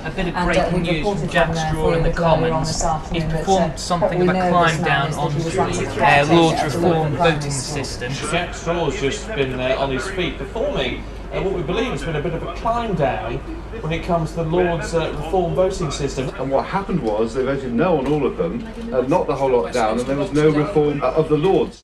A bit of breaking news from Jack Straw in the Commons. He's performed something of a climb down onto the Lord's Reform voting system. Jack Straw's just been on his feet performing what we believe has been a bit of a climb down when it comes to the Lord's Reform voting system. And what happened was they voted no on all of them, knocked the whole lot down, and there was no reform of the Lords.